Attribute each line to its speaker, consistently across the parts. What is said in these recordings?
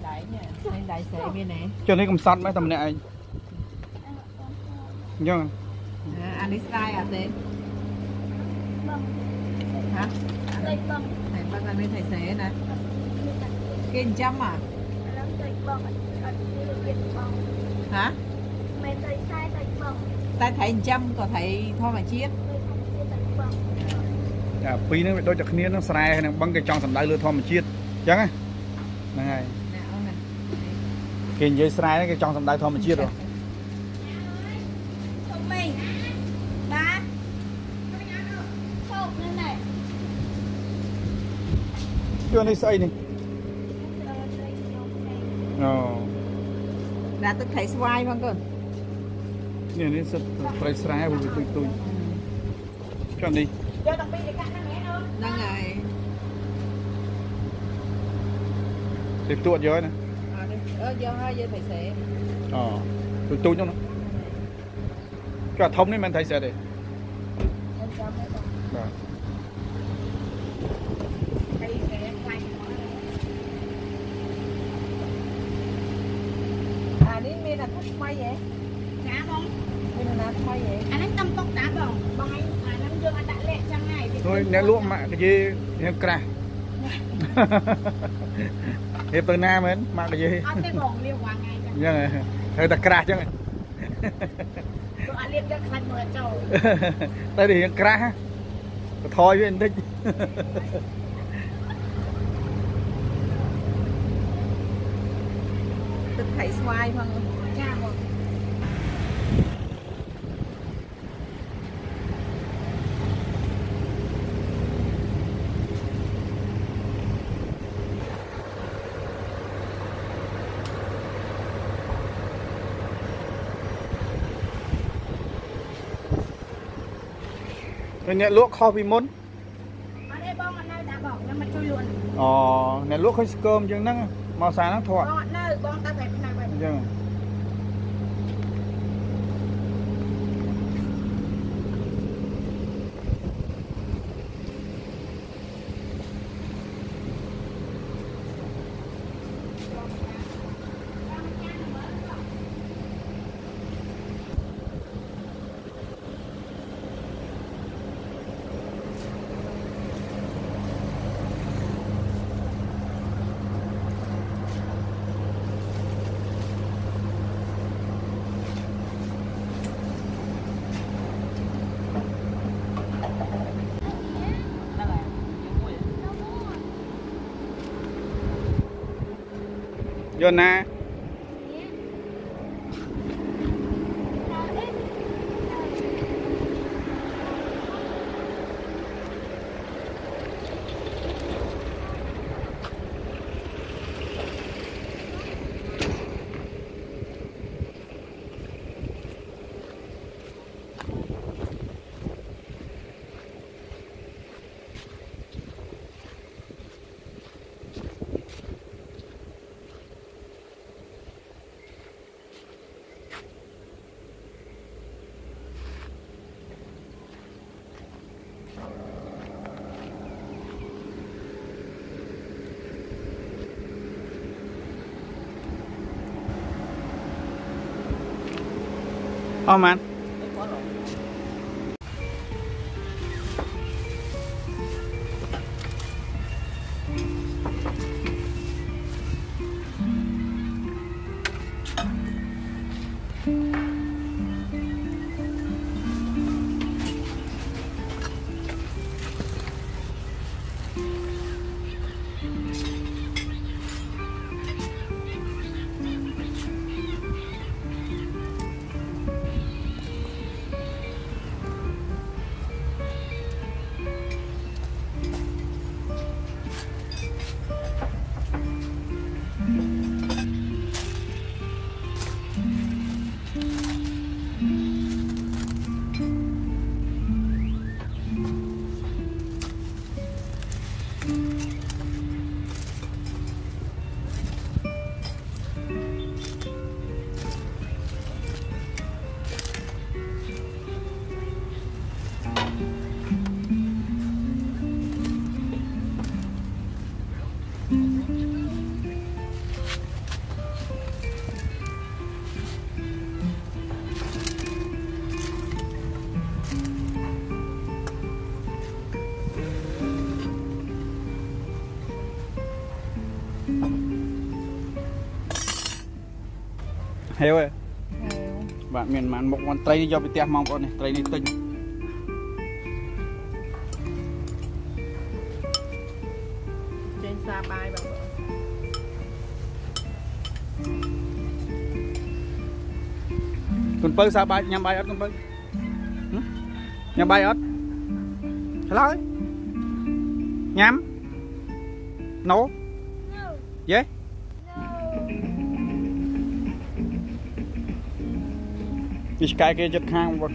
Speaker 1: đại sệ bên này
Speaker 2: cho nên cầm sắt mấy tầm này nhá
Speaker 1: anh đi sai à tên hả thầy băng anh đi thầy sệ nè kinh chăm à hả tay thầy chăm còn thầy thôi mà chiết
Speaker 2: pi nó đôi chặt kia nó sai hay băng cái trong sầm đai lừa thom mà chiết chẳng á này kinh dưới sai cái trong sầm đai thom mà chiết rồi chưa này xây này
Speaker 1: đã tức thầy xoay không cơ
Speaker 2: nè này sẽ phải sai vừa tôi cho đi
Speaker 1: đang ngày
Speaker 2: để tuột dưới này
Speaker 1: do hai giờ thầy sẽ
Speaker 2: tôi cho nó cả thông nên mình thầy sẽ để
Speaker 1: đi mình là thúc may vậy
Speaker 3: cá bông
Speaker 1: mình là thúc may vậy
Speaker 3: anh ấy tâm tóc đá bông bông anh năm dương anh đã lẹ trong ngày
Speaker 2: thôi nè lúa mà cái gì nè cà hiệp từ nam ấy mà cái gì
Speaker 3: anh sẽ bông liêu qua ngày
Speaker 2: nhưng mà hơi ta cà chứ
Speaker 3: tụi anh liêu cho khăn mưa trầu
Speaker 2: tới thì cà thôi với anh thích
Speaker 1: tức thầy xoay không
Speaker 3: cha một
Speaker 2: nè lúa kho vì muốn
Speaker 3: ở đây bông anh ơi đã bỏng nhưng mà chui luôn
Speaker 2: nè lúa khơi cơm chứ nó màu sáng nó thoại
Speaker 3: bông anh ơi bông ta phải bên này vậy
Speaker 2: vô nè man heo ơi
Speaker 1: heo
Speaker 2: bạn miền mặn một con tây do bị tẹt mong con này tây đi tinh
Speaker 1: trên xa bay bằng
Speaker 2: con bơ sao bay nhắm bay ớt con bơ nhắm bay ớt hello nhắm nấu dễ cái kia chật hang rồi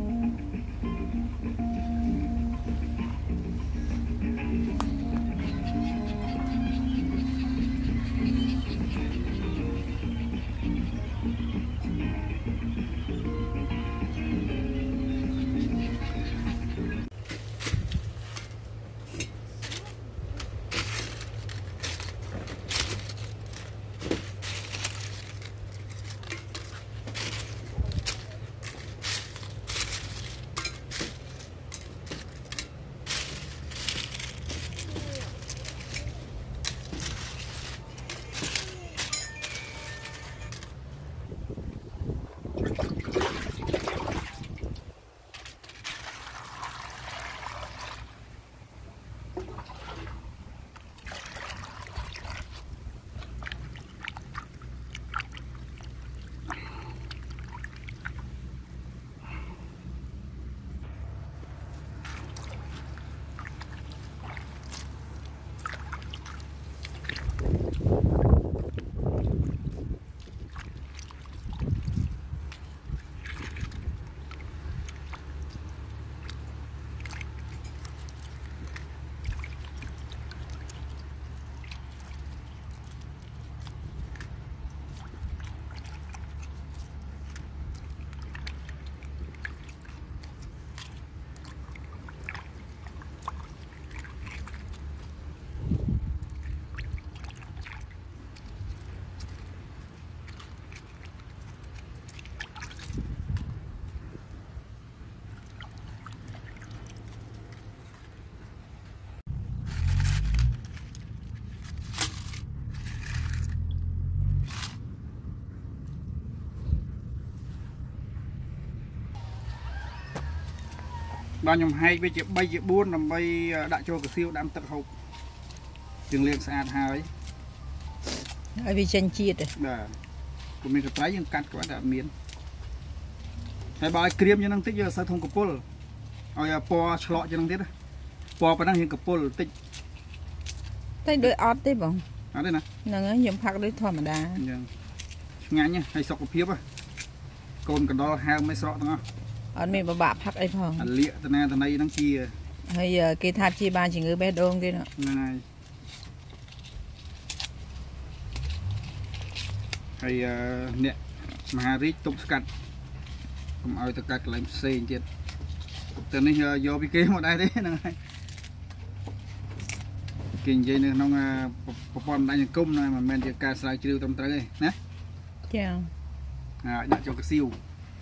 Speaker 2: bao nhiêu hay bây giờ bay giờ buôn làm bay đại cho cái siêu đam tật hộp trường liền sạch hai
Speaker 1: ở vì chân chiết
Speaker 2: đấy của mình cái trái những cắt các bạn miến hay bao cream như năng tích giờ sao thông cặp pol rồi po chọ cho năng tích po phải năng hiện cặp pol tích
Speaker 1: thấy đôi ót đấy bông
Speaker 2: ở đây nè
Speaker 1: nó nhầm phạt đôi thò mà đá
Speaker 2: ngán nhá hay sọc phiếp á cồn cả đó heo mấy sọ đúng không
Speaker 1: ở mình bà bạp phạt ấy phòng
Speaker 2: lịa từ này năng chia
Speaker 1: hay cái tháp chi ba chỉ ngư bé đôn kia nữa
Speaker 2: này hay nè mà rít tụng cắt không ai tất cả lại xây chết từ này giờ bị kê một đây đấy này kinh dây nữa nó popon đang công này mà men ca sai chiêu trong tới nè
Speaker 1: chào
Speaker 2: đặt cho cái siêu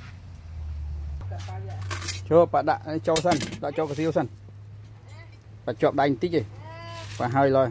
Speaker 2: cho bạn đã cho sân đã cho cái siêu sân và chọn đánh tích gì và hơi rồi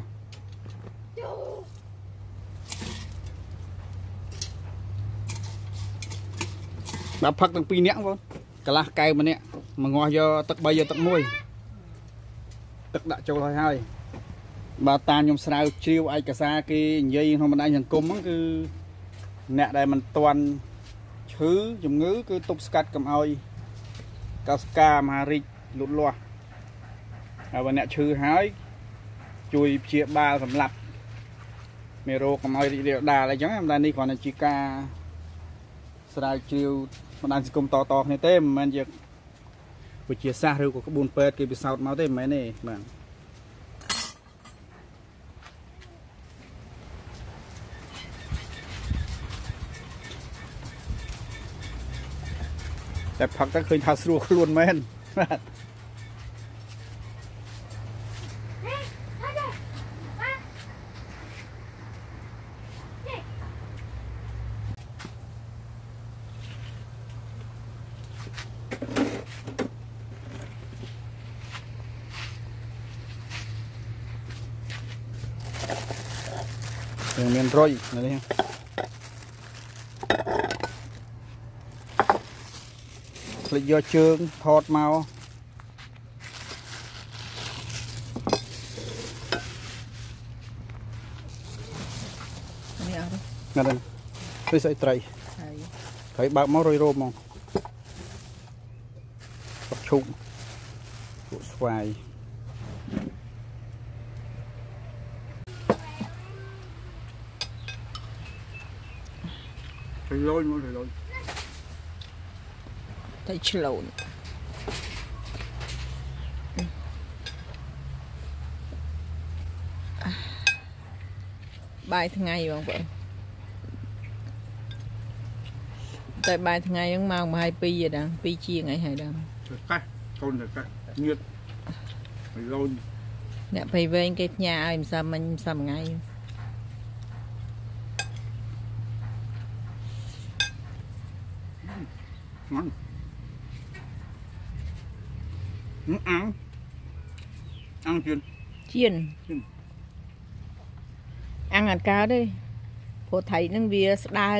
Speaker 2: đã phát từng pi nẹng luôn cả là cây mà nè mà ngồi giờ tật bây giờ tật môi tật đã cho thôi hai bà ta nhom sao chiêu ai cả xa cái dây không mà đang nhận cung á cứ nè đây mình toàn thứ dùng ngữ cứ tục scat cầm oi cao mà rít lụt loa và nè chư hái chui chia ba sầm lập mero cầm oi đều đà lại giống em đây đi còn là chi ca sao chiêu mà đang công to này tên mà việc buổi chia xa rồi của các buôn pet kia bị sao máu tên mấy này màแต่ผักก็เคยทาสรูขลุ่นแม่น đường miền rồi này đi lịch do chương thọt màu nè đây tôi sẽ tray thấy bạc máu rồi rôm không bạc chung củ xoài thầy lôi mua thầy lôi
Speaker 1: thầy lộn bài thằng ngày bọn vậy tại bài thằng ngày vẫn mau mà 2 pi vậy đó pi chia ngày hay đâu
Speaker 2: cái con là cái nhiệt thầy lôi
Speaker 1: nè phải về cái nhà em sao ngày
Speaker 2: ngon ăn
Speaker 1: chiên ăn hạt cá đi cô thấy nó bia đa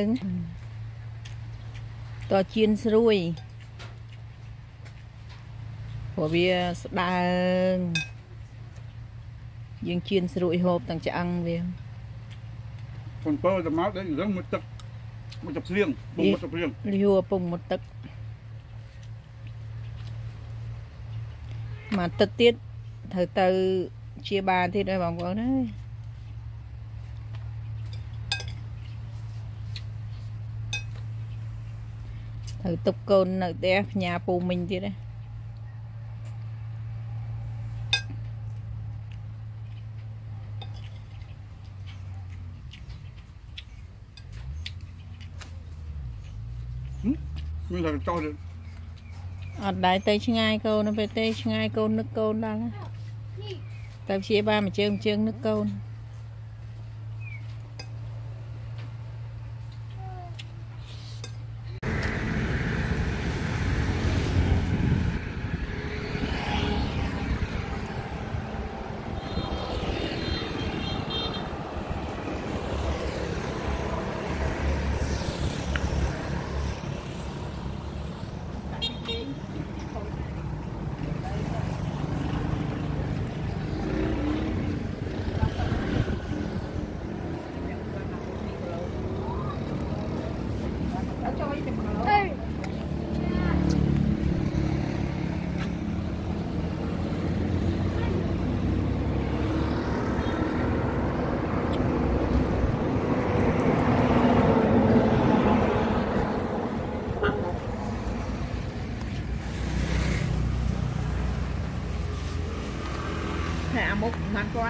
Speaker 1: to chiên ruồi cô bia đa dương chiên ruồi hộp tặng cho ăn về
Speaker 2: còn bơ là máu đấy rất một tập riêng bùng một tập riêng
Speaker 1: liu bùng một tập mà tật tiết thời từ chia ba thì đây bằng con đấy thử tục côn ở đây nhà phụ mình thì đấy
Speaker 2: mình là cho được
Speaker 1: ở đại tây chung ai câu nó về tây chung ai câu nước câu đó là tao chia ba mà chương nước câu hạ một ngàn con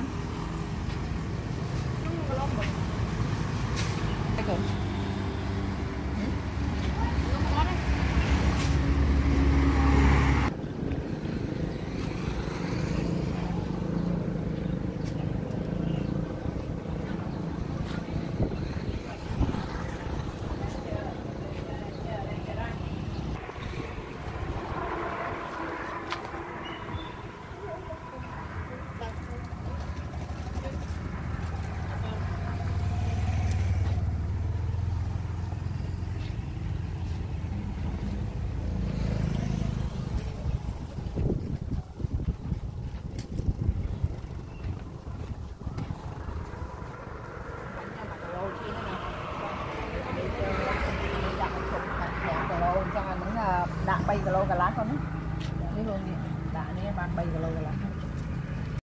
Speaker 1: đạn bay kilo cả lá con đấy luôn đạn này bán bay kilo cả lá